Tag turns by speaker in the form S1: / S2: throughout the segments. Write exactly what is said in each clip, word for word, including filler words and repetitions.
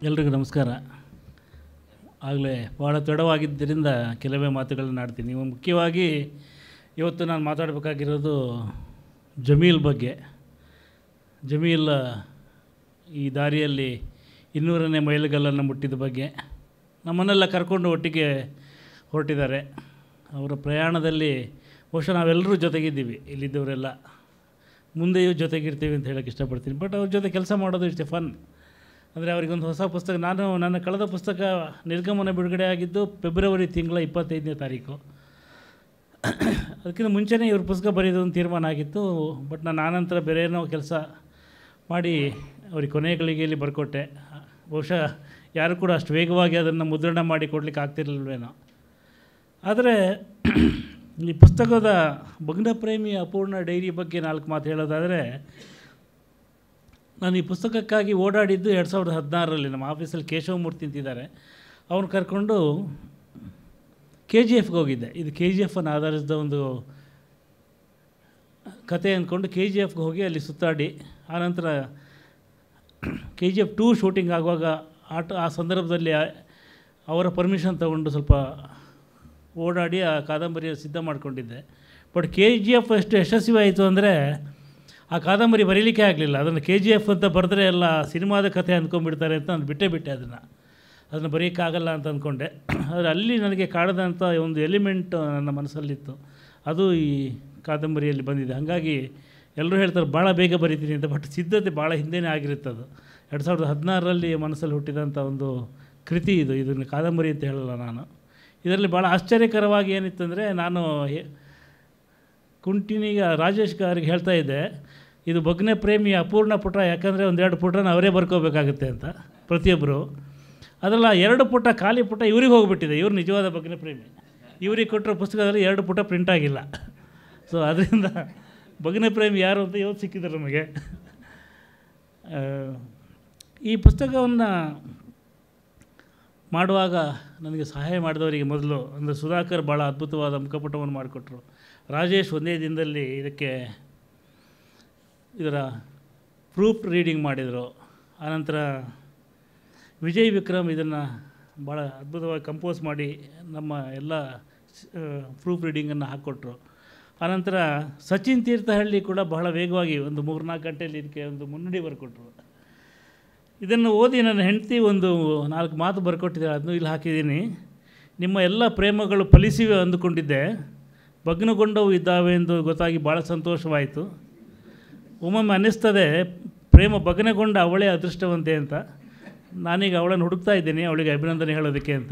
S1: ಎಲ್ರಿಗೂ ನಮಸ್ಕಾರ. ಆಗಲೇ ಭಾಳ ತಡವಾಗಿದ್ದರಿಂದ ಕೆಲವೇ ಮಾತುಗಳನ್ನು ಆಡ್ತೀನಿ. ಮುಖ್ಯವಾಗಿ ಇವತ್ತು ನಾನು ಮಾತಾಡಬೇಕಾಗಿರೋದು ಜಮೀಲ್ ಬಗ್ಗೆ. ಜಮೀಲ್ ಈ ದಾರಿಯಲ್ಲಿ ಇನ್ನೂರನೇ ಮೈಲಿಗಲ್ಲನ್ನು ಮುಟ್ಟಿದ ಬಗ್ಗೆ ನಮ್ಮನ್ನೆಲ್ಲ ಕರ್ಕೊಂಡು ಒಟ್ಟಿಗೆ ಹೊರಟಿದ್ದಾರೆ. ಅವರ ಪ್ರಯಾಣದಲ್ಲಿ ಬಹುಶಃ ನಾವೆಲ್ಲರೂ ಜೊತೆಗಿದ್ದೀವಿ, ಇಲ್ಲಿದ್ದವರೆಲ್ಲ ಮುಂದೆಯೂ ಜೊತೆಗಿರ್ತೀವಿ ಅಂತ ಹೇಳೋಕ್ಕೆ ಇಷ್ಟಪಡ್ತೀನಿ. ಬಟ್ ಅವ್ರ ಜೊತೆ ಕೆಲಸ ಮಾಡೋದು ಇಷ್ಟೇ ಫನ್. ಅಂದರೆ ಅವರಿಗೊಂದು ಹೊಸ ಪುಸ್ತಕ, ನಾನು ನನ್ನ ಕಳೆದ ಪುಸ್ತಕ ನಿರ್ಗಮನ ಬಿಡುಗಡೆ ಆಗಿದ್ದು ಫೆಬ್ರವರಿ ತಿಂಗಳ ಇಪ್ಪತ್ತೈದನೇ ತಾರೀಕು. ಅದಕ್ಕಿಂತ ಮುಂಚೆನೇ ಇವ್ರ ಪುಸ್ತಕ ಬರೆಯೋದು ಒಂದು ತೀರ್ಮಾನ ಆಗಿತ್ತು. ಬಟ್ ನಾನು ಆನಂತರ ಬೇರೆ ಏನೋ ಕೆಲಸ ಮಾಡಿ ಅವ್ರಿಗೆ ಕೊನೆಯ ಗಳಿಗೆಯಲ್ಲಿ ಬರ್ಕೊಟ್ಟೆ. ಬಹುಶಃ ಯಾರು ಕೂಡ ಅಷ್ಟು ವೇಗವಾಗಿ ಅದನ್ನು ಮುದ್ರಣ ಮಾಡಿ ಕೊಡಲಿಕ್ಕೆ ಆಗ್ತಿರಲಿಲ್ವೇನೋ. ಆದರೆ ಈ ಪುಸ್ತಕದ ಭಗ್ನಪ್ರೇಮಿ ಅಪೂರ್ಣ ಡೈರಿ ಬಗ್ಗೆ ನಾಲ್ಕು ಮಾತು ಹೇಳೋದಾದರೆ, ನಾನು ಈ ಪುಸ್ತಕಕ್ಕಾಗಿ ಓಡಾಡಿದ್ದು ಎರಡು ಸಾವಿರದ ಹದಿನಾರರಲ್ಲಿ. ನಮ್ಮ ಆಫೀಸಲ್ಲಿ ಕೇಶವಮೂರ್ತಿ ಅಂತಿದ್ದಾರೆ, ಅವ್ನು ಕರ್ಕೊಂಡು ಕೆ ಜಿ ಎಫ್ಗೆ ಹೋಗಿದ್ದೆ. ಇದು ಕೆ ಜಿ ಎಫನ್ನು ಆಧರಿಸಿದ ಒಂದು ಕತೆ ಅಂದ್ಕೊಂಡು ಕೆ ಜಿ ಎಫ್ಗೆ ಹೋಗಿ ಅಲ್ಲಿ ಸುತ್ತಾಡಿ, ಆನಂತರ K G F two shooting ಆಗುವಾಗ ಆಟ ಆ ಸಂದರ್ಭದಲ್ಲಿ ಅವರ ಪರ್ಮಿಷನ್ ತಗೊಂಡು ಸ್ವಲ್ಪ ಓಡಾಡಿ ಆ ಕಾದಂಬರಿಯ ಸಿದ್ಧ ಮಾಡಿಕೊಂಡಿದ್ದೆ. ಬಟ್ ಕೆ ಜಿ ಎಫ್ ಎಷ್ಟು ಯಶಸ್ವಿ ಆಯಿತು ಅಂದರೆ ಆ ಕಾದಂಬರಿ ಬರೀಲಿಕ್ಕೆ ಆಗಲಿಲ್ಲ. ಅದನ್ನು ಕೆ ಜಿ ಎಫ್ ಅಂತ ಬರೆದ್ರೆ ಎಲ್ಲ ಸಿನಿಮಾದ ಕಥೆ ಅಂದ್ಕೊಂಡ್ಬಿಡ್ತಾರೆ ಅಂತ ನಾನು ಬಿಟ್ಟೇ ಬಿಟ್ಟೆ. ಅದನ್ನು ಅದನ್ನು ಬರೆಯೋಕ್ಕಾಗಲ್ಲ ಅಂತ ಅಂದ್ಕೊಂಡೆ. ಆದರೆ ಅಲ್ಲಿ ನನಗೆ ಕಾಡದಂಥ ಒಂದು ಎಲಿಮೆಂಟ್ ನನ್ನ ಮನಸ್ಸಲ್ಲಿತ್ತು, ಅದು ಈ ಕಾದಂಬರಿಯಲ್ಲಿ ಬಂದಿದೆ. ಹಾಗಾಗಿ ಎಲ್ಲರೂ ಹೇಳ್ತಾರೆ ಭಾಳ ಬೇಗ ಬರೀತೀನಿ ಅಂತ, ಬಟ್ ಸಿದ್ಧತೆ ಭಾಳ ಹಿಂದೆಯೇ ಆಗಿರುತ್ತೆ. ಅದು ಎರಡು ಸಾವಿರದ ಹದಿನಾರರಲ್ಲಿ ಮನಸ್ಸಲ್ಲಿ ಹುಟ್ಟಿದಂಥ ಒಂದು ಕೃತಿ ಇದು. ಇದನ್ನು ಕಾದಂಬರಿ ಅಂತ ಹೇಳಲ್ಲ ನಾನು. ಇದರಲ್ಲಿ ಭಾಳ ಆಶ್ಚರ್ಯಕರವಾಗಿ ಏನಿತ್ತಂದರೆ, ನಾನು ಕುಂಟಿನಿಗ ರಾಜೇಶ್ ಅವರಿಗೆ ಹೇಳ್ತಾ ಇದ್ದೆ, ಇದು ಭಗ್ನ ಪ್ರೇಮಿ ಅಪೂರ್ಣ ಪುಟ, ಯಾಕಂದರೆ ಒಂದೆರಡು ಪುಟನ ಅವರೇ ಬರ್ಕೋಬೇಕಾಗುತ್ತೆ ಅಂತ ಪ್ರತಿಯೊಬ್ಬರು. ಅದಲ್ಲ, ಎರಡು ಪುಟ ಖಾಲಿ ಪುಟ ಇವ್ರಿಗೆ ಹೋಗಿಬಿಟ್ಟಿದೆ. ಇವ್ರು ನಿಜವಾದ ಭಗ್ನ ಪ್ರೇಮಿ. ಇವ್ರಿಗೆ ಕೊಟ್ಟರೆ ಪುಸ್ತಕದಲ್ಲಿ ಎರಡು ಪುಟ ಪ್ರಿಂಟ್ ಆಗಿಲ್ಲ. ಸೊ ಅದರಿಂದ ಭಗ್ನ ಪ್ರೇಮಿ ಯಾರು ಅಂತ ಇವತ್ತು ಸಿಕ್ಕಿದ್ರು ನಮಗೆ. ಈ ಪುಸ್ತಕವನ್ನು ಮಾಡುವಾಗ ನನಗೆ ಸಹಾಯ ಮಾಡಿದವರಿಗೆ ಮೊದಲು ಅಂದರೆ ಸುಧಾಕರ್ ಭಾಳ ಅದ್ಭುತವಾದ ಮುಖಪುಟವನ್ನು ಮಾಡಿಕೊಟ್ರು. ರಾಜೇಶ್ ಒಂದೇ ದಿನದಲ್ಲಿ ಇದಕ್ಕೆ ಇದರ ಪ್ರೂಫ್ ರೀಡಿಂಗ್ ಮಾಡಿದರು. ಆನಂತರ ವಿಜಯ್ ವಿಕ್ರಮ್ ಇದನ್ನು ಭಾಳ ಅದ್ಭುತವಾಗಿ ಕಂಪೋಸ್ ಮಾಡಿ ನಮ್ಮ ಎಲ್ಲ ಪ್ರೂಫ್ ರೀಡಿಂಗನ್ನು ಹಾಕ್ಕೊಟ್ರು. ಆನಂತರ ಸಚಿನ್ ತೀರ್ಥಹಳ್ಳಿ ಕೂಡ ಬಹಳ ವೇಗವಾಗಿ ಒಂದು ಮೂರು ನಾಲ್ಕು ಗಂಟೆಯಲ್ಲಿ ಇದಕ್ಕೆ ಒಂದು ಮುನ್ನುಡಿ ಬರ್ಕೊಟ್ರು. ಇದನ್ನು ಓದಿ ನನ್ನ ಹೆಂಡತಿ ಒಂದು ನಾಲ್ಕು ಮಾತು ಬರ್ಕೊಟ್ಟಿದ್ದಾರೆ, ಅದನ್ನು ಇಲ್ಲಿ ಹಾಕಿದ್ದೀನಿ. ನಿಮ್ಮ ಎಲ್ಲ ಪ್ರೇಮಗಳು ಫಲಿಸಿವೆ ಅಂದುಕೊಂಡಿದ್ದೆ, ಭಗ್ನಗೊಂಡವು ಇದ್ದಾವೆ ಎಂದು ಗೊತ್ತಾಗಿ ಭಾಳ ಸಂತೋಷವಾಯಿತು. ಒಮ್ಮೊಮ್ಮೆ ಅನ್ನಿಸ್ತದೆ ಪ್ರೇಮ ಭಗ್ನಗೊಂಡ ಅವಳೇ ಅದೃಷ್ಟವಂತೆ ಅಂತ. ನಾನೀಗ ಅವಳನ್ನು ಹುಡುಕ್ತಾ ಇದ್ದೀನಿ, ಅವಳಿಗೆ ಅಭಿನಂದನೆ ಹೇಳೋದಕ್ಕೆ ಅಂತ.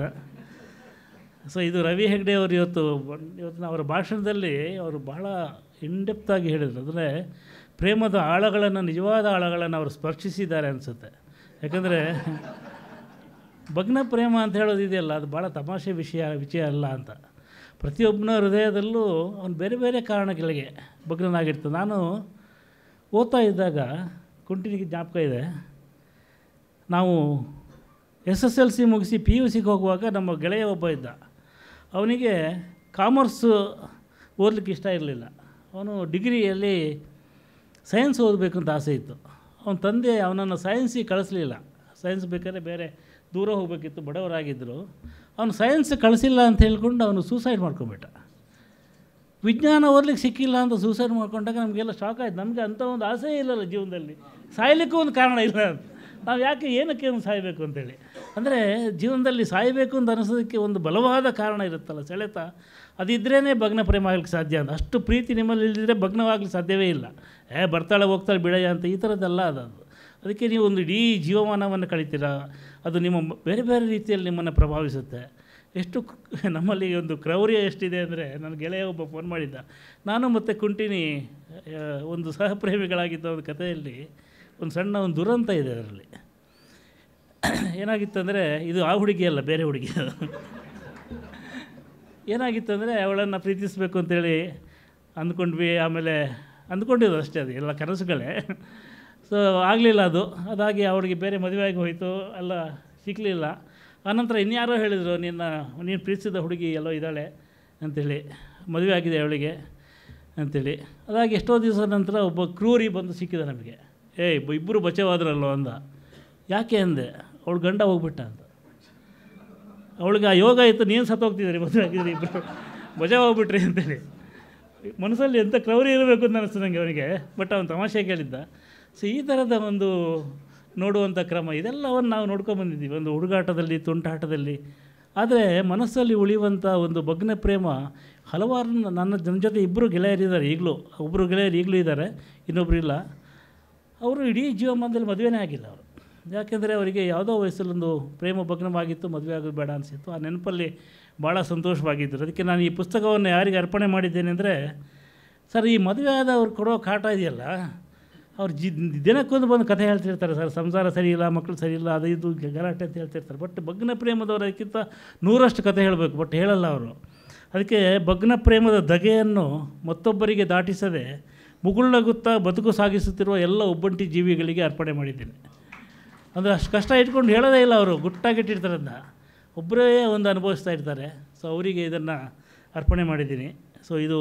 S1: ಸೊ ಇದು ರವಿ ಹೆಗ್ಡೆ ಅವರು ಇವತ್ತು ಇವತ್ತು ಅವರ ಭಾಷಣದಲ್ಲಿ ಅವರು ಬಹಳ ಇನ್ಡೆಪ್ತಾಗಿ ಹೇಳಿದರು. ಅಂದರೆ ಪ್ರೇಮದ ಆಳಗಳನ್ನು, ನಿಜವಾದ ಆಳಗಳನ್ನು ಅವರು ಸ್ಪರ್ಶಿಸಿದ್ದಾರೆ ಅನಿಸುತ್ತೆ. ಯಾಕಂದರೆ ಭಗ್ನ ಪ್ರೇಮ ಅಂತ ಹೇಳೋದು ಇದೆಯಲ್ಲ, ಅದು ಭಾಳ ತಮಾಷೆ ವಿಷಯ ವಿಷಯ ಅಲ್ಲ ಅಂತ. ಪ್ರತಿಯೊಬ್ಬನ ಹೃದಯದಲ್ಲೂ ಅವನು ಬೇರೆ ಬೇರೆ ಕಾರಣಗಳಿಗೆ ಭಗ್ನನಾಗಿರ್ತದೆ. ನಾನು ಓದ್ತಾ ಇದ್ದಾಗ ಕುಂಟಿನಿಗೆ ಜ್ಞಾಪಕ ಇದೆ, ನಾವು ಎಸ್ ಎಸ್ ಎಲ್ ಸಿ ಮುಗಿಸಿ ಪಿ ಯು ಸಿಗೆ ಹೋಗುವಾಗ ನಮ್ಮ ಗೆಳೆಯ ಒಬ್ಬ ಇದ್ದ. ಅವನಿಗೆ ಕಾಮರ್ಸು ಓದಲಿಕ್ಕೆ ಇಷ್ಟ ಇರಲಿಲ್ಲ. ಅವನು ಡಿಗ್ರಿಯಲ್ಲಿ ಸೈನ್ಸ್ ಓದಬೇಕು ಅಂತ ಆಸೆ ಇತ್ತು. ಅವನ ತಂದೆ ಅವನನ್ನು ಸೈನ್ಸಿಗೆ ಕಳಿಸ್ಲಿಲ್ಲ. ಸೈನ್ಸ್ ಬೇಕಾದ್ರೆ ಬೇರೆ ದೂರ ಹೋಗಬೇಕಿತ್ತು, ಬಡವರಾಗಿದ್ದರು. ಅವನು ಸೈನ್ಸ್ ಕಳಿಸಿಲ್ಲ ಅಂತ ಹೇಳ್ಕೊಂಡು ಅವನು ಸೂಸೈಡ್ ಮಾಡ್ಕೊಂಬಿಟ್ಟ. ವಿಜ್ಞಾನ ಓದಲಿಕ್ಕೆ ಸಿಕ್ಕಿಲ್ಲ ಅಂತ ಸೂಸೈಡ್ ಮಾಡ್ಕೊಂಡಾಗ ನಮಗೆಲ್ಲ ಶಾಕ್ ಆಯ್ತು. ನಮಗೆ ಅಂಥ ಒಂದು ಆಸೆ ಇಲ್ಲಲ್ಲ ಜೀವನದಲ್ಲಿ, ಸಾಯಲಿಕ್ಕೂ ಒಂದು ಕಾರಣ ಇಲ್ಲ ಅಂತ. ನಾವು ಯಾಕೆ ಏನಕ್ಕೆ ಒಂದು ಸಾಯಬೇಕು ಅಂತೇಳಿ, ಅಂದರೆ ಜೀವನದಲ್ಲಿ ಸಾಯಬೇಕು ಅಂತ ಅನಿಸೋದಕ್ಕೆ ಒಂದು ಬಲವಾದ ಕಾರಣ ಇರುತ್ತಲ್ಲ, ಸೆಳೆತ, ಅದಿದ್ರೇ ಭಗ್ನ ಪ್ರೇಮ ಆಗಲಿಕ್ಕೆ ಸಾಧ್ಯ ಅಂತ. ಅಷ್ಟು ಪ್ರೀತಿ ನಿಮ್ಮಲ್ಲಿ ಇಲ್ಲದಿದ್ದರೆ ಭಗ್ನವಾಗಲಿಕ್ಕೆ ಸಾಧ್ಯವೇ ಇಲ್ಲ. ಏ ಬರ್ತಾಳೆ ಹೋಗ್ತಾಳೆ ಬಿಡಯ್ಯ ಅಂತ ಈ ಥರದ್ದಲ್ಲ ಅದು. ಅದಕ್ಕೆ ನೀವು ಒಂದು ಇಡೀ ಜೀವಮಾನವನ್ನು ಕಳೀತೀರ, ಅದು ನಿಮ್ಮ ಬೇರೆ ಬೇರೆ ರೀತಿಯಲ್ಲಿ ನಿಮ್ಮನ್ನು ಪ್ರಭಾವಿಸುತ್ತೆ. ಎಷ್ಟು ನಮ್ಮಲ್ಲಿ ಒಂದು ಕ್ರೌರ್ಯ ಎಷ್ಟಿದೆ ಅಂದರೆ, ನನ್ನ ಗೆಳೆಯ ಒಬ್ಬ ಫೋನ್ ಮಾಡಿದ್ದ, ನಾನು ಮತ್ತು ಕುಂಟಿನಿ ಒಂದು ಸಹಪ್ರೇಮಿಗಳಾಗಿದ್ದ ಒಂದು ಕಥೆಯಲ್ಲಿ ಒಂದು ಸಣ್ಣ ಒಂದು ದುರಂತ ಇದೆ. ಅದರಲ್ಲಿ ಏನಾಗಿತ್ತಂದರೆ, ಇದು ಆ ಹುಡುಗಿ ಅಲ್ಲ, ಬೇರೆ ಹುಡುಗಿ. ಏನಾಗಿತ್ತಂದರೆ, ಅವಳನ್ನು ಪ್ರೀತಿಸಬೇಕು ಅಂತೇಳಿ ಅಂದ್ಕೊಂಡ್ವಿ. ಆಮೇಲೆ ಅಂದ್ಕೊಂಡಿದ್ದು ಅಷ್ಟೇ, ಅದು ಎಲ್ಲ ಕನಸುಗಳೇ. ಸೊ ಆಗಲಿಲ್ಲ ಅದು. ಅದಾಗಿ ಅವಳಿಗೆ ಬೇರೆ ಮದುವೆ ಆಗಿ ಹೋಯಿತು, ಎಲ್ಲ ಸಿಕ್ಕಲಿಲ್ಲ. ಆನಂತರ ಇನ್ಯಾರೋ ಹೇಳಿದರು, ನಿನ್ನ ನೀನು ಪ್ರೀತಿಸಿದ ಹುಡುಗಿ ಎಲ್ಲೋ ಇದ್ದಾಳೆ ಅಂಥೇಳಿ, ಮದುವೆ ಆಗಿದೆ ಅವಳಿಗೆ ಅಂಥೇಳಿ. ಅದಾಗಿ ಎಷ್ಟೋ ದಿವಸದ ನಂತರ ಒಬ್ಬ ಕ್ರೂರಿ ಬಂದು ಸಿಕ್ಕಿದ ನಮಗೆ. ಏಯ್ ಇಬ್ಬರು ಬಚಾವಾದ್ರಲ್ಲೋ ಅಂದ. ಯಾಕೆ ಅಂದೆ. ಅವಳು ಗಂಡ ಹೋಗ್ಬಿಟ್ಟ ಅಂತ. ಅವಳಿಗೆ ಆ ಯೋಗ ಇತ್ತು, ನೀನು ಸತ್ತೋಗ್ತಿದ್ದೀರಿ ಮದುವೆ ಆಗಿದ್ರಿ ಇಬ್ಬರು, ಮಜಾ ಹೋಗ್ಬಿಟ್ರಿ ಅಂತೇಳಿ. ಮನಸ್ಸಲ್ಲಿ ಎಂಥ ಕ್ರೌರಿ ಇರಬೇಕು ಅಂತ ಅನ್ನಿಸ್ತು ನನಗೆ ಅವನಿಗೆ. ಬಟ್ ಅವನು ತಮಾಷೆ ಕೇಳಿದ್ದ. ಸೊ ಈ ಥರದ ಒಂದು ನೋಡುವಂಥ ಕ್ರಮ ಇದೆಲ್ಲವನ್ನು ನಾವು ನೋಡ್ಕೊಂಬಂದಿದ್ದೀವಿ ಒಂದು ಹುಡುಗಾಟದಲ್ಲಿ, ತುಂಟಾಟದಲ್ಲಿ. ಆದರೆ ಮನಸ್ಸಲ್ಲಿ ಉಳಿಯುವಂಥ ಒಂದು ಭಗ್ನ ಪ್ರೇಮ ಹಲವಾರು ನನ್ನ ನನ್ನ ಜೊತೆ ಇಬ್ಬರು ಗೆಳೆಯರಿದ್ದಾರೆ ಈಗಲೂ. ಒಬ್ಬರು ಗೆಳೆಯರು ಈಗಲೂ ಇದ್ದಾರೆ, ಇನ್ನೊಬ್ಬರು ಇಲ್ಲ. ಅವರು ಇಡೀ ಜೀವಮಾನದಲ್ಲಿ ಮದುವೆನೇ ಆಗಿಲ್ಲ ಅವರು. ಯಾಕೆಂದರೆ ಅವರಿಗೆ ಯಾವುದೋ ವಯಸ್ಸಲ್ಲೊಂದು ಪ್ರೇಮ ಭಗ್ನವಾಗಿತ್ತು, ಮದುವೆ ಆಗೋದು ಬೇಡ ಅನಿಸಿತ್ತು. ಆ ನೆನಪಲ್ಲಿ ಭಾಳ ಸಂತೋಷವಾಗಿದ್ದರು. ಅದಕ್ಕೆ ನಾನು ಈ ಪುಸ್ತಕವನ್ನು ಯಾರಿಗೆ ಅರ್ಪಣೆ ಮಾಡಿದ್ದೇನೆ ಅಂದರೆ, ಸರ್ ಈ ಮದುವೆ ಆದವ್ರು ಕೊಡೋ ಕಾಟ ಇದೆಯಲ್ಲ, ಅವ್ರು ಜಿ ದಿನಕ್ಕೊಂದು ಬಂದು ಕಥೆ ಹೇಳ್ತಿರ್ತಾರೆ ಸರ್, ಸಂಸಾರ ಸರಿ ಇಲ್ಲ, ಮಕ್ಕಳು ಸರಿ ಇಲ್ಲ, ಅದು ಇದು ಗಲಾಟೆ ಅಂತ ಹೇಳ್ತಿರ್ತಾರೆ. ಬಟ್ ಭಗ್ನ ಪ್ರೇಮದವ್ರು ಅದಕ್ಕಿಂತ ನೂರಷ್ಟು ಕಥೆ ಹೇಳಬೇಕು, ಬಟ್ ಹೇಳಲ್ಲ ಅವರು. ಅದಕ್ಕೆ ಭಗ್ನ ಪ್ರೇಮದ ಧಗೆಯನ್ನು ಮತ್ತೊಬ್ಬರಿಗೆ ದಾಟಿಸದೆ ಮುಗುಳ್ನಗುತ್ತಾ ಬದುಕು ಸಾಗಿಸುತ್ತಿರುವ ಎಲ್ಲ ಒಬ್ಬಂಟಿ ಜೀವಿಗಳಿಗೆ ಅರ್ಪಣೆ ಮಾಡಿದ್ದೀನಿ. ಅಂದರೆ ಅಷ್ಟು ಕಷ್ಟ ಇಟ್ಕೊಂಡು ಹೇಳೋದೇ ಇಲ್ಲ ಅವರು, ಗುಟ್ಟಾಗಿಟ್ಟಿರ್ತಾರೆ ಅದನ್ನ, ಒಬ್ಬರೇ ಒಂದು ಅನುಭವಿಸ್ತಾ ಇರ್ತಾರೆ. ಸೊ ಅವರಿಗೆ ಇದನ್ನು ಅರ್ಪಣೆ ಮಾಡಿದ್ದೀನಿ. ಸೊ ಇದು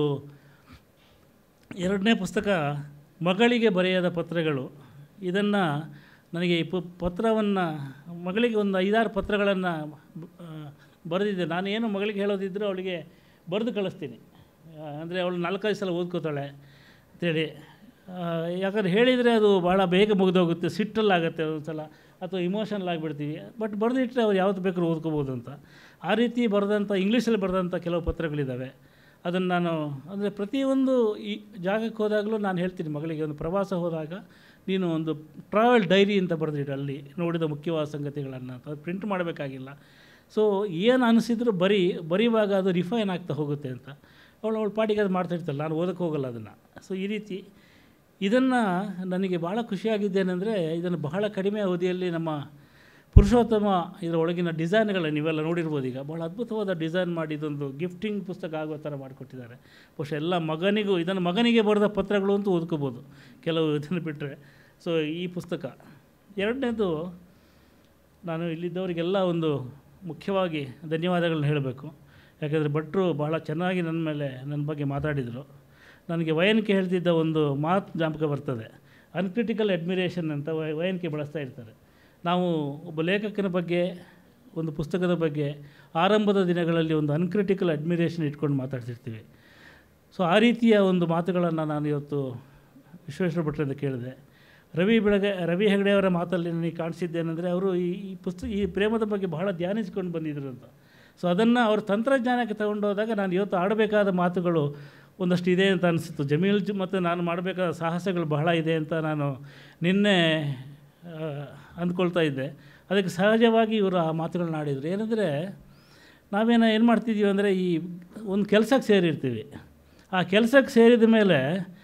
S1: ಎರಡನೇ ಪುಸ್ತಕ, ಮಗಳಿಗೆ ಬರೆಯದ ಪತ್ರಗಳು. ಇದನ್ನು ನನಗೆ ಈ ಪು ಪತ್ರವನ್ನು ಮಗಳಿಗೆ ಒಂದು ಐದಾರು ಪತ್ರಗಳನ್ನು ಬರೆದಿದ್ದೆ. ನಾನು ಏನು ಮಗಳಿಗೆ ಹೇಳೋದಿದ್ದರೂ ಅವಳಿಗೆ ಬರೆದು ಕಳಿಸ್ತೀನಿ. ಅಂದರೆ ಅವಳು ನಾಲ್ಕೈದು ಸಲ ಓದ್ಕೋತಾಳೆ ಅಂತೇಳಿ. ಯಾಕಂದ್ರೆ ಹೇಳಿದರೆ ಅದು ಭಾಳ ಬೇಗ ಮುಗಿದೋಗುತ್ತೆ, ಸಿಟ್ಟಲ್ಲಾಗುತ್ತೆ ಒಂದು ಸಲ, ಅಥವಾ ಇಮೋಷನಲ್ ಆಗಿಬಿಡ್ತೀವಿ. ಬಟ್ ಬರೆದಿಟ್ಟರೆ ಅವ್ರು ಯಾವತ್ತು ಬೇಕಾದ್ರೂ ಓದ್ಕೋಬೋದು ಅಂತ. ಆ ರೀತಿ ಬರೆದಂಥ ಇಂಗ್ಲೀಷಲ್ಲಿ ಬರೆದಂಥ ಕೆಲವು ಪತ್ರಗಳಿದ್ದಾವೆ. ಅದನ್ನು ನಾನು ಅಂದರೆ ಪ್ರತಿಯೊಂದು ಈ ಜಾಗಕ್ಕೆ ಹೋದಾಗಲೂ ನಾನು ಹೇಳ್ತೀನಿ ಮಗಳಿಗೆ, ಒಂದು ಪ್ರವಾಸ ಹೋದಾಗ ನೀನು ಒಂದು ಟ್ರಾವೆಲ್ ಡೈರಿ ಅಂತ ಬರೆದಿಟ್ಟು ಅಲ್ಲಿ ನೋಡಿದ ಮುಖ್ಯವಾದ ಸಂಗತಿಗಳನ್ನು ಅಂತ. ಅದು ಪ್ರಿಂಟ್ ಮಾಡಬೇಕಾಗಿಲ್ಲ. ಸೊ ಏನು ಅನಿಸಿದ್ರು ಬರೀ ಬರೆಯುವಾಗ ಅದು ರಿಫೈನ್ ಆಗ್ತಾ ಹೋಗುತ್ತೆ ಅಂತ. ಅವಳು ಅವಳ ಪಾಟಿಗೆ ಅದು ಮಾಡ್ತಾಯಿರ್ತಾಳೆ, ನಾನು ಓದಕ್ಕೆ ಹೋಗಲ್ಲ ಅದನ್ನು. ಸೊ ಈ ರೀತಿ ಇದನ್ನು ನನಗೆ ಭಾಳ ಖುಷಿಯಾಗಿದ್ದೇನೆಂದರೆ, ಇದನ್ನು ಬಹಳ ಕಡಿಮೆ ಅವಧಿಯಲ್ಲಿ ನಮ್ಮ ಪುರುಷೋತ್ತಮ ಇದರ ಒಳಗಿನ ಡಿಸೈನ್ಗಳು ನೀವೆಲ್ಲ ನೋಡಿರ್ಬೋದು. ಈಗ ಭಾಳ ಅದ್ಭುತವಾದ ಡಿಸೈನ್ ಮಾಡಿ ಇದೊಂದು ಗಿಫ್ಟಿಂಗ್ ಪುಸ್ತಕ ಆಗೋ ಥರ ಮಾಡಿಕೊಟ್ಟಿದ್ದಾರೆ. ಬಹುಶಃ ಎಲ್ಲ ಮಗನಿಗೂ, ಇದನ್ನು ಮಗನಿಗೆ ಬರೆದ ಪತ್ರಗಳು ಅಂತೂ ಓದ್ಕೋಬೋದು ಕೆಲವು ಇದನ್ನು ಬಿಟ್ಟರೆ. ಸೊ ಈ ಪುಸ್ತಕ ಎರಡನೇದು, ನಾನು ಇಲ್ಲಿದ್ದವರಿಗೆಲ್ಲ ಒಂದು ಮುಖ್ಯವಾಗಿ ಧನ್ಯವಾದಗಳನ್ನ ಹೇಳಬೇಕು. ಯಾಕೆಂದರೆ ಭಟ್ರು ಭಾಳ ಚೆನ್ನಾಗಿ ನನ್ನ ಮೇಲೆ ನನ್ನ ಬಗ್ಗೆ ಮಾತಾಡಿದರು. ನನಗೆ ವಯನ್ಕೆ ಹೇಳ್ತಿದ್ದ ಒಂದು ಮಾತು ಜ್ಞಾಪಕ ಬರ್ತದೆ, ಅನ್ಕ್ರಿಟಿಕಲ್ ಅಡ್ಮಿರೇಷನ್ ಅಂತ ವಯನ್ಕೆ ಬಳಸ್ತಾ ಇರ್ತಾರೆ. ನಾವು ಒಬ್ಬ ಲೇಖಕನ ಬಗ್ಗೆ, ಒಂದು ಪುಸ್ತಕದ ಬಗ್ಗೆ ಆರಂಭದ ದಿನಗಳಲ್ಲಿ ಒಂದು ಅನ್ಕ್ರಿಟಿಕಲ್ ಅಡ್ಮಿರೇಷನ್ ಇಟ್ಕೊಂಡು ಮಾತಾಡ್ತಿರ್ತೀವಿ. ಸೊ ಆ ರೀತಿಯ ಒಂದು ಮಾತುಗಳನ್ನು ನಾನು ಇವತ್ತು ವಿಶ್ವೇಶ್ವರ ಭಟ್ರಿಂದ ಕೇಳಿದೆ. ರವಿ ಬೆಳಗ್ಗೆ ರವಿ ಹೆಗಡೆ ಅವರ ಮಾತಲ್ಲಿ ನನಗೆ ಕಾಣಿಸಿದ್ದೇನೆಂದರೆ, ಅವರು ಈ ಈ ಪುಸ್ತಕ ಈ ಪ್ರೇಮದ ಬಗ್ಗೆ ಬಹಳ ಧ್ಯಾನಿಸ್ಕೊಂಡು ಬಂದಿದ್ರು ಅಂತ. ಸೊ ಅದನ್ನು ಅವರು ತಂತ್ರಜ್ಞಾನಕ್ಕೆ ತಗೊಂಡೋದಾಗ ನಾನು ಇವತ್ತು ಆಡಬೇಕಾದ ಮಾತುಗಳು ಒಂದಷ್ಟು ಇದೆ ಅಂತ ಅನಿಸಿತು. ಜಮೀಲ್ ಮತ್ತು ನಾನು ಮಾಡಬೇಕಾದ ಸಾಹಸಗಳು ಬಹಳ ಇದೆ ಅಂತ ನಾನು ನಿನ್ನೆ ಅಂದ್ಕೊಳ್ತಾ ಇದ್ದೆ. ಅದಕ್ಕೆ ಸಹಜವಾಗಿ ಇವರು ಆ ಮಾತುಗಳನ್ನ ಆಡಿದರು. ಏನಂದರೆ, ನಾವೇನೋ ಏನು ಮಾಡ್ತಿದ್ದೀವಿ ಅಂದರೆ, ಈ ಒಂದು ಕೆಲಸಕ್ಕೆ ಸೇರಿರ್ತೀವಿ. ಆ ಕೆಲಸಕ್ಕೆ ಸೇರಿದ ಮೇಲೆ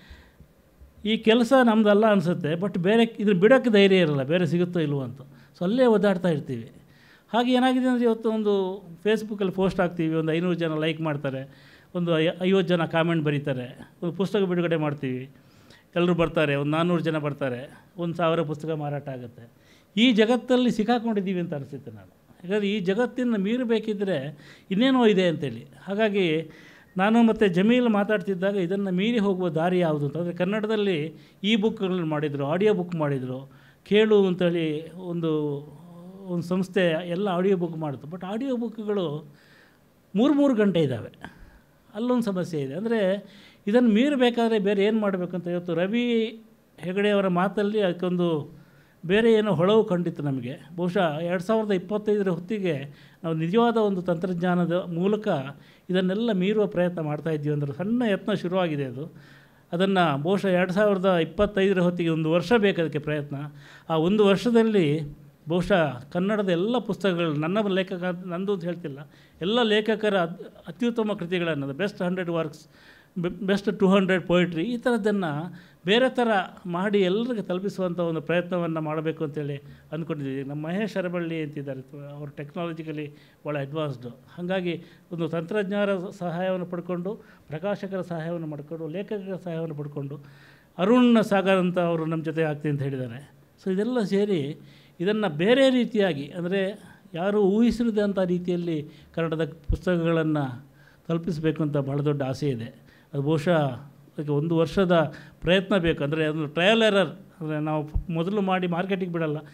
S1: ಈ ಕೆಲಸ ನಮ್ಮದಲ್ಲ ಅನಿಸುತ್ತೆ, ಬಟ್ ಬೇರೆ ಇದನ್ನು ಬಿಡೋಕ್ಕೆ ಧೈರ್ಯ ಇರಲ್ಲ, ಬೇರೆ ಸಿಗುತ್ತೋ ಇಲ್ವೋ ಅಂತ. ಸೊ ಅಲ್ಲೇ ಓದಾಡ್ತಾ ಇರ್ತೀವಿ. ಹಾಗೆ ಏನಾಗಿದೆ ಅಂದರೆ, ಇವತ್ತು ಒಂದು ಫೇಸ್ಬುಕ್ಕಲ್ಲಿ ಪೋಸ್ಟ್ ಹಾಕ್ತೀವಿ, ಒಂದು ಐನೂರು ಜನ ಲೈಕ್ ಮಾಡ್ತಾರೆ, ಒಂದು ಐವತ್ತು ಜನ ಕಾಮೆಂಟ್ ಬರೀತಾರೆ. ಒಂದು ಪುಸ್ತಕ ಬಿಡುಗಡೆ ಮಾಡ್ತೀವಿ, ಎಲ್ಲರೂ ಬರ್ತಾರೆ, ಒಂದು ನಾನ್ನೂರು ಜನ ಬರ್ತಾರೆ, ಒಂದು ಸಾವಿರ ಪುಸ್ತಕ ಮಾರಾಟ ಆಗುತ್ತೆ. ಈ ಜಗತ್ತಲ್ಲಿ ಸಿಕ್ಕಾಕೊಂಡಿದ್ದೀವಿ ಅಂತ ಅನಿಸುತ್ತೆ ನಾನು. ಯಾಕಂದರೆ ಈ ಜಗತ್ತಿನ ಮೀರಬೇಕಿದ್ದರೆ ಇನ್ನೇನೋ ಇದೆ ಅಂತೇಳಿ. ಹಾಗಾಗಿ ನಾನು ಮತ್ತು ಜಮೀಲ್ ಮಾತಾಡ್ತಿದ್ದಾಗ ಇದನ್ನು ಮೀರಿ ಹೋಗುವ ದಾರಿ ಯಾವುದು ಅಂತ. ಅಂದರೆ ಕನ್ನಡದಲ್ಲಿ ಈ ಬುಕ್ಗಳನ್ನು ಮಾಡಿದರು, ಆಡಿಯೋ ಬುಕ್ ಮಾಡಿದರು. ಕೇಳು ಅಂತೇಳಿ ಒಂದು ಒಂದು ಸಂಸ್ಥೆ ಎಲ್ಲ ಆಡಿಯೋ ಬುಕ್ ಮಾಡಿತು. ಬಟ್ ಆಡಿಯೋ ಬುಕ್ಗಳು ಮೂರು ಮೂರು ಗಂಟೆ ಇದ್ದಾವೆ. ಅಲ್ಲೊಂದು ಸಮಸ್ಯೆ ಇದೆ. ಅಂದರೆ ಇದನ್ನು ಮೀರಬೇಕಾದ್ರೆ ಬೇರೆ ಏನು ಮಾಡಬೇಕು ಅಂತ ಇವತ್ತು ರವಿ ಹೆಗಡೆಯವರ ಮಾತಲ್ಲಿ ಅದಕ್ಕೊಂದು ಬೇರೆ ಏನೋ ಹೊಳವು ಕಂಡಿತ್ತು ನಮಗೆ. ಬಹುಶಃ ಎರಡು ಸಾವಿರದ ಇಪ್ಪತ್ತೈದರ ಹೊತ್ತಿಗೆ ನಾವು ನಿಜವಾದ ಒಂದು ತಂತ್ರಜ್ಞಾನದ ಮೂಲಕ ಇದನ್ನೆಲ್ಲ ಮೀರುವ ಪ್ರಯತ್ನ ಮಾಡ್ತಾಯಿದ್ದೀವಿ ಅಂದರೆ ಸಣ್ಣ ಯತ್ನ ಶುರುವಾಗಿದೆ ಅದು. ಅದನ್ನು ಬಹುಶಃ ಎರಡು ಸಾವಿರದ ಇಪ್ಪತ್ತೈದರ ಹೊತ್ತಿಗೆ ಒಂದು ವರ್ಷ ಬೇಕು ಅದಕ್ಕೆ ಪ್ರಯತ್ನ. ಆ ಒಂದು ವರ್ಷದಲ್ಲಿ ಬಹುಶಃ ಕನ್ನಡದ ಎಲ್ಲ ಪುಸ್ತಕಗಳು, ನನ್ನ ಲೇಖಕ ನಂದು ಅಂತ ಹೇಳ್ತಿಲ್ಲ, ಎಲ್ಲ ಲೇಖಕರ ಅತ್ಯುತ್ತಮ ಕೃತಿಗಳನ್ನು, best hundred works, best two hundred poetry, ಈ ಥರದ್ದನ್ನು ಬೇರೆ ಥರ ಮಾಡಿ ಎಲ್ಲರಿಗೆ ತಲುಪಿಸುವಂಥ ಒಂದು ಪ್ರಯತ್ನವನ್ನು ಮಾಡಬೇಕು ಅಂತೇಳಿ ಅಂದ್ಕೊಂಡಿದ್ದೀವಿ. ನಮ್ಮ ಮಹೇಶ್ ಅರಬಳ್ಳಿ ಅಂತಿದ್ದಾರೆ, ಅವರು ಟೆಕ್ನಾಲಜಿಕಲಿ ಭಾಳ ಅಡ್ವಾನ್ಸ್ಡು. ಹಾಗಾಗಿ ಒಂದು ತಂತ್ರಜ್ಞಾನ ಸಹಾಯವನ್ನು ಪಡ್ಕೊಂಡು, ಪ್ರಕಾಶಕರ ಸಹಾಯವನ್ನು ಮಾಡಿಕೊಂಡು, ಲೇಖಕರ ಸಹಾಯವನ್ನು ಪಡ್ಕೊಂಡು, ಅರುಣ್ ಸಾಗರ್ ಅಂತ ಅವರು ನಮ್ಮ ಜೊತೆ ಆಗ್ತೀನಿ ಅಂತ ಹೇಳಿದ್ದಾರೆ. ಸೊ ಇದೆಲ್ಲ ಸೇರಿ ಇದನ್ನು ಬೇರೆ ರೀತಿಯಾಗಿ, ಅಂದರೆ ಯಾರೂ ಊಹಿಸಿರದಂಥ ರೀತಿಯಲ್ಲಿ ಕನ್ನಡದ ಪುಸ್ತಕಗಳನ್ನು ತಲುಪಿಸಬೇಕು ಅಂತ ಭಾಳ ದೊಡ್ಡ ಆಸೆ ಇದೆ. ಅದು ಬಹುಶಃ ಅದಕ್ಕೆ ಒಂದು ವರ್ಷದ ಪ್ರಯತ್ನ ಬೇಕು. ಅಂದರೆ ಅದನ್ನು ಟ್ರಯಲ್ ಎರರ್, ಅಂದರೆ ನಾವು ಮೊದಲು ಮಾಡಿ ಮಾರ್ಕೆಟಿಗೆ ಬಿಡಲ್ಲ,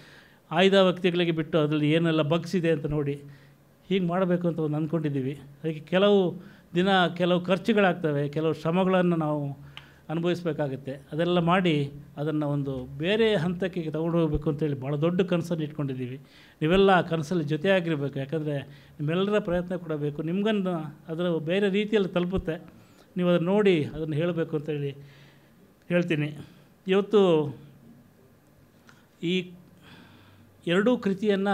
S1: ಆಯ್ದ ವ್ಯಕ್ತಿಗಳಿಗೆ ಬಿಟ್ಟು ಅದರಲ್ಲಿ ಏನೆಲ್ಲ ಬಗ್ಸ್ ಇದೆ ಅಂತ ನೋಡಿ ಹೀಗೆ ಮಾಡಬೇಕು ಅಂತ ಒಂದು ಅಂದ್ಕೊಂಡಿದ್ದೀವಿ. ಅದಕ್ಕೆ ಕೆಲವು ದಿನ ಕೆಲವು ಖರ್ಚುಗಳಾಗ್ತವೆ, ಕೆಲವು ಶ್ರಮಗಳನ್ನು ನಾವು ಅನುಭವಿಸಬೇಕಾಗುತ್ತೆ. ಅದೆಲ್ಲ ಮಾಡಿ ಅದನ್ನು ಒಂದು ಬೇರೆ ಹಂತಕ್ಕೆ ತಗೊಂಡು ಹೋಗಬೇಕು ಅಂತೇಳಿ ಭಾಳ ದೊಡ್ಡ ಕನಸನ್ನು ಇಟ್ಕೊಂಡಿದ್ದೀವಿ. ನೀವೆಲ್ಲ ಆ ಕನಸಲ್ಲಿ ಜೊತೆಯಾಗಿರಬೇಕು. ಯಾಕಂದರೆ ನಿಮ್ಮೆಲ್ಲರ ಪ್ರಯತ್ನ ಕೊಡಬೇಕು. ನಿಮ್ಗನ್ನು ಅದರ ಬೇರೆ ರೀತಿಯಲ್ಲಿ ತಲುಪುತ್ತೆ. ನೀವು ಅದನ್ನು ನೋಡಿ ಅದನ್ನು ಹೇಳಬೇಕು ಅಂತೇಳಿ ಹೇಳ್ತೀನಿ. ಇವತ್ತು ಈ ಎರಡೂ ಕೃತಿಯನ್ನು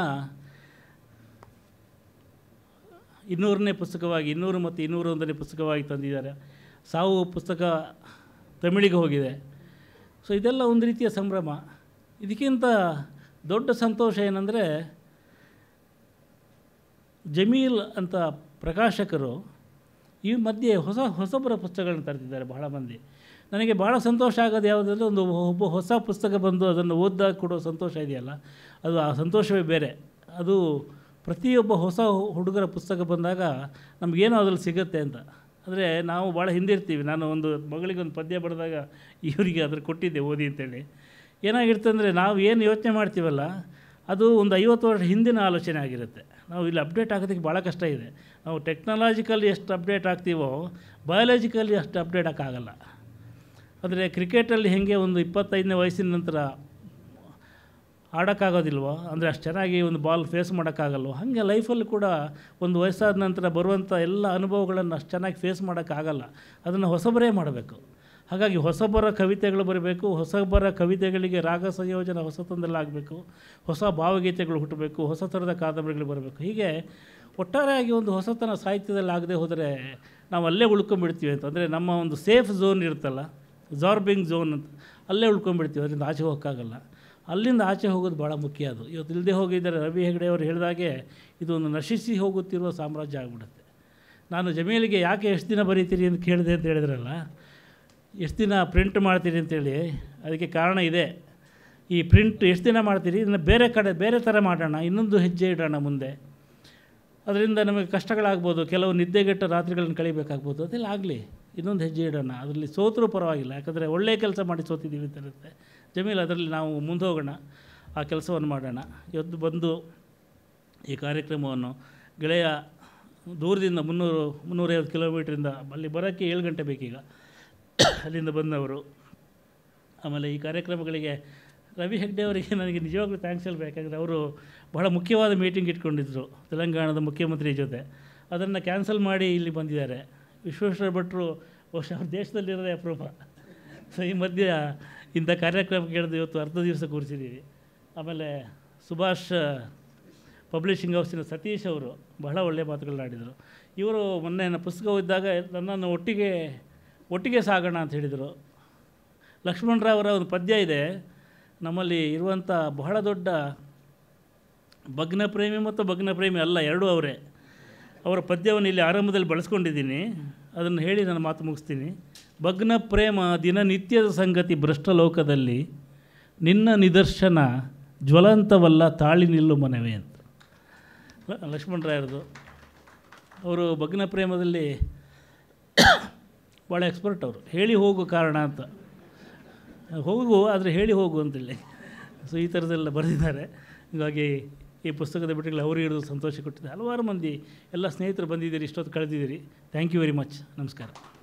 S1: ಇನ್ನೂರನೇ ಪುಸ್ತಕವಾಗಿ ಇನ್ನೂರು ಮತ್ತು ಇನ್ನೂರ ಒಂದನೇ ಪುಸ್ತಕವಾಗಿ ತಂದಿದ್ದಾರೆ. ಸಾವು ಪುಸ್ತಕ ತಮಿಳಿಗೆ ಹೋಗಿದೆ. ಸೊ ಇದೆಲ್ಲ ಒಂದು ರೀತಿಯ ಸಂಭ್ರಮ. ಇದಕ್ಕಿಂತ ದೊಡ್ಡ ಸಂತೋಷ ಏನಂದರೆ, ಜಮೀಲ್ ಅಂತ ಪ್ರಕಾಶಕರು ಈ ಮಧ್ಯೆ ಹೊಸ ಹೊಸಬರ ಪುಸ್ತಕಗಳನ್ನು ತರ್ತಿದ್ದಾರೆ ಬಹಳ ಮಂದಿ. ನನಗೆ ಭಾಳ ಸಂತೋಷ ಆಗೋದು ಯಾವುದಂದರೆ, ಒಂದು ಒಬ್ಬ ಹೊಸ ಪುಸ್ತಕ ಬಂದು ಅದನ್ನು ಓದಿದಾಗ ಕೊಡೋ ಸಂತೋಷ ಇದೆಯಲ್ಲ, ಅದು ಆ ಸಂತೋಷವೇ ಬೇರೆ. ಅದು ಪ್ರತಿಯೊಬ್ಬ ಹೊಸ ಹುಡುಗರ ಪುಸ್ತಕ ಬಂದಾಗ ನಮಗೇನೋ ಅದ್ರಲ್ಲಿ ಸಿಗುತ್ತೆ ಅಂತ. ಅಂದರೆ ನಾವು ಭಾಳ ಹಿಂದಿರ್ತೀವಿ. ನಾನು ಒಂದು ಮಗಳಿಗೆ ಒಂದು ಪದ್ಯ ಬರೆದಾಗ ಇವರಿಗೆ ಅದ್ರ ಕೊಟ್ಟಿದ್ದೆ ಓದಿ ಅಂತೇಳಿ. ಏನಾಗಿರುತ್ತೆ ಅಂದರೆ, ನಾವು ಏನು ಯೋಚನೆ ಮಾಡ್ತೀವಲ್ಲ ಅದು ಒಂದು ಐವತ್ತು ವರ್ಷ ಹಿಂದಿನ ಆಲೋಚನೆ ಆಗಿರುತ್ತೆ. ನಾವು ಇಲ್ಲಿ ಅಪ್ಡೇಟ್ ಆಗೋದಕ್ಕೆ ಭಾಳ ಕಷ್ಟ ಇದೆ. ನಾವು ಟೆಕ್ನಾಲಜಿಕಲಿ ಎಷ್ಟು ಅಪ್ಡೇಟ್ ಆಗ್ತೀವೋ ಬಯಾಲಜಿಕಲಿ ಅಷ್ಟು ಅಪ್ಡೇಟ್ ಆಗೋಕ್ಕಾಗಲ್ಲ. ಅಂದರೆ ಕ್ರಿಕೆಟಲ್ಲಿ ಹೇಗೆ ಒಂದು ಇಪ್ಪತ್ತೈದನೇ ವಯಸ್ಸಿನ ನಂತರ ಆಡೋಕ್ಕಾಗೋದಿಲ್ವೋ, ಅಂದರೆ ಅಷ್ಟು ಚೆನ್ನಾಗಿ ಒಂದು ಬಾಲ್ ಫೇಸ್ ಮಾಡೋಕ್ಕಾಗಲ್ವೋ, ಹಾಗೆ ಲೈಫಲ್ಲಿ ಕೂಡ ಒಂದು ವಯಸ್ಸಾದ ನಂತರ ಬರುವಂಥ ಎಲ್ಲ ಅನುಭವಗಳನ್ನು ಅಷ್ಟು ಚೆನ್ನಾಗಿ ಫೇಸ್ ಮಾಡೋಕ್ಕಾಗಲ್ಲ. ಅದನ್ನು ಹೊಸಬರೇ ಮಾಡಬೇಕು. ಹಾಗಾಗಿ ಹೊಸಬರ ಕವಿತೆಗಳು ಬರಬೇಕು. ಹೊಸಬರ ಕವಿತೆಗಳಿಗೆ ರಾಗ ಸಂಯೋಜನೆ ಹೊಸತೊಂದಲ್ಲಾಗಬೇಕು. ಹೊಸ ಭಾವಗೀತೆಗಳು ಹುಟ್ಟಬೇಕು. ಹೊಸ ಥರದ ಕಾದಂಬರಿಗಳು ಬರಬೇಕು. ಹೀಗೆ ಒಟ್ಟಾರೆಯಾಗಿ ಒಂದು ಹೊಸತನ ಸಾಹಿತ್ಯದಲ್ಲಿ ಆಗದೆ ಹೋದರೆ ನಾವು ಅಲ್ಲೇ ಉಳ್ಕೊಂಡ್ಬಿಡ್ತೀವಿ ಅಂತ. ಅಂದರೆ ನಮ್ಮ ಒಂದು ಸೇಫ್ ಝೋನ್ ಇರುತ್ತಲ್ಲ, ಜಾರ್ಬಿಂಗ್ ಝೋನ್ ಅಂತ, ಅಲ್ಲೇ ಉಳ್ಕೊಂಡ್ಬಿಡ್ತೀವಿ. ಅದರಿಂದ ಆಚೆ ಹೋಗೋಕ್ಕಾಗಲ್ಲ. ಅಲ್ಲಿಂದ ಆಚೆ ಹೋಗೋದು ಭಾಳ ಮುಖ್ಯ. ಅದು ಇವತ್ತು ಇಲ್ಲದೆ ಹೋಗಿದ್ದಾರೆ. ರವಿ ಹೆಗಡೆ ಅವರು ಹೇಳಿದಾಗೆ ಇದು ಒಂದು ನಶಿಸಿ ಹೋಗುತ್ತಿರುವ ಸಾಮ್ರಾಜ್ಯ ಆಗಿಬಿಡುತ್ತೆ. ನಾನು ಜಮೀಲಿಗೆ ಯಾಕೆ ಎಷ್ಟು ದಿನ ಬರೀತೀರಿ ಅಂತ ಕೇಳಿದೆ ಅಂತ ಹೇಳಿದ್ರಲ್ಲ, ಎಷ್ಟು ದಿನ ಪ್ರಿಂಟ್ ಮಾಡ್ತೀರಿ ಅಂತೇಳಿ, ಅದಕ್ಕೆ ಕಾರಣ ಇದೆ. ಈ ಪ್ರಿಂಟ್ ಎಷ್ಟು ದಿನ ಮಾಡ್ತೀರಿ, ಇದನ್ನು ಬೇರೆ ಕಡೆ ಬೇರೆ ಥರ ಮಾಡೋಣ, ಇನ್ನೊಂದು ಹೆಜ್ಜೆ ಇಡೋಣ ಮುಂದೆ. ಅದರಿಂದ ನಮಗೆ ಕಷ್ಟಗಳಾಗ್ಬೋದು, ಕೆಲವು ನಿದ್ದೆಗೆಟ್ಟ ರಾತ್ರಿಗಳನ್ನು ಕಳಿಬೇಕಾಗ್ಬೋದು. ಅದೆಲ್ಲ ಆಗಲಿ, ಇನ್ನೊಂದು ಹೆಜ್ಜೆ ಇಡೋಣ. ಅದರಲ್ಲಿ ಸೋತರೂ ಪರವಾಗಿಲ್ಲ, ಯಾಕಂದರೆ ಒಳ್ಳೆಯ ಕೆಲಸ ಮಾಡಿ ಸೋತಿದ್ದೀವಿ ಅಂತ ಇರುತ್ತೆ. ಜಮೀಲ್ ಅದರಲ್ಲಿ ನಾವು ಮುಂದೆ ಹೋಗೋಣ, ಆ ಕೆಲಸವನ್ನು ಮಾಡೋಣ. ಇವತ್ತು ಬಂದು ಈ ಕಾರ್ಯಕ್ರಮವನ್ನು ಗೆಳೆಯ ದೂರದಿಂದ ಮುನ್ನೂರು ಮುನ್ನೂರೈವತ್ತು ಕಿಲೋಮೀಟ್ರಿಂದ ಅಲ್ಲಿ ಬರೋಕ್ಕೆ ಏಳು ಗಂಟೆ ಬೇಕೀಗ, ಅಲ್ಲಿಂದ ಬಂದವರು. ಆಮೇಲೆ ಈ ಕಾರ್ಯಕ್ರಮಗಳಿಗೆ ರವಿ ಹೆಗ್ಡೆ ಅವರಿಗೆ ನನಗೆ ನಿಜವಾಗ್ಲೂ ಥ್ಯಾಂಕ್ಸ್ ಹೇಳಬೇಕು. ಯಾಕಂದರೆ ಅವರು ಬಹಳ ಮುಖ್ಯವಾದ ಮೀಟಿಂಗ್ ಇಟ್ಕೊಂಡಿದ್ದರು ತೆಲಂಗಾಣದ ಮುಖ್ಯಮಂತ್ರಿ ಜೊತೆ. ಅದನ್ನು ಕ್ಯಾನ್ಸಲ್ ಮಾಡಿ ಇಲ್ಲಿ ಬಂದಿದ್ದಾರೆ. ವಿಶ್ವೇಶ್ವರ ಭಟ್ರು ಬಹುಶಃ ಅವ್ರ ದೇಶದಲ್ಲಿರೋದೇ ಅಪರೂಪ. ಸೊ ಈ ಮಧ್ಯೆ ಇಂಥ ಕಾರ್ಯಕ್ರಮ ಕೇಳಿದ್ರೆ ಇವತ್ತು ಅರ್ಧ ದಿವಸ ಕೂರಿಸಿದ್ದೀವಿ. ಆಮೇಲೆ ಸುಭಾಷ್ ಪಬ್ಲಿಷಿಂಗ್ ಹೌಸಿನ ಸತೀಶ್ ಅವರು ಬಹಳ ಒಳ್ಳೆಯ ಮಾತುಗಳನ್ನ ಆಡಿದರು. ಇವರು ಮೊನ್ನೆ ನನ್ನ ಪುಸ್ತಕ ಓದಿದಾಗ ನನ್ನನ್ನು ಒಟ್ಟಿಗೆ ಒಟ್ಟಿಗೆ ಸಾಗೋಣ ಅಂತ ಹೇಳಿದರು. ಲಕ್ಷ್ಮಣರಾವರ ಒಂದು ಪದ್ಯ ಇದೆ, ನಮ್ಮಲ್ಲಿ ಇರುವಂಥ ಬಹಳ ದೊಡ್ಡ ಭಗ್ನ ಪ್ರೇಮಿ ಮತ್ತು ಭಗ್ನ ಪ್ರೇಮಿ ಅಲ್ಲ, ಎರಡೂ ಅವರೇ. ಅವರ ಪದ್ಯವನ್ನು ಇಲ್ಲಿ ಆರಂಭದಲ್ಲಿ ಬಳಸ್ಕೊಂಡಿದ್ದೀನಿ. ಅದನ್ನು ಹೇಳಿ ನಾನು ಮಾತು ಮುಗಿಸ್ತೀನಿ. ಭಗ್ನ ಪ್ರೇಮ ದಿನನಿತ್ಯದ ಸಂಗತಿ ಭ್ರಷ್ಟ ಲೋಕದಲ್ಲಿ, ನಿನ್ನ ನಿದರ್ಶನ ಜ್ವಲಂತವಲ್ಲ ತಾಳಿ ನಿಲ್ಲು ಮನವೇ ಅಂತ ಲಕ್ಷ್ಮಣರಾಯರದು. ಅವರು ಭಗ್ನ ಪ್ರೇಮದಲ್ಲಿ ಭಾಳ ಎಕ್ಸ್ಪರ್ಟ್. ಅವರು ಹೇಳಿ ಹೋಗು ಕಾರಣ ಅಂತ, ಹೋಗು ಆದರೆ ಹೇಳಿ ಹೋಗು ಅಂತೇಳಿ. ಸೊ ಈ ಥರದ್ದೆಲ್ಲ ಬರೆದಿದ್ದಾರೆ. ಹೀಗಾಗಿ ಈ ಪುಸ್ತಕದ ಬಿಟ್ಟಲ್ಲಿ ಅವರು ಹಿಡಿದು ಸಂತೋಷ ಕೊಟ್ಟಿದೆ. ಹಲವಾರು ಮಂದಿ ಎಲ್ಲ ಸ್ನೇಹಿತರು ಬಂದಿದ್ದೀರಿ, ಇಷ್ಟೊತ್ತು ಕಳೆದಿದ್ದೀರಿ. Thank you very much. ನಮಸ್ಕಾರ.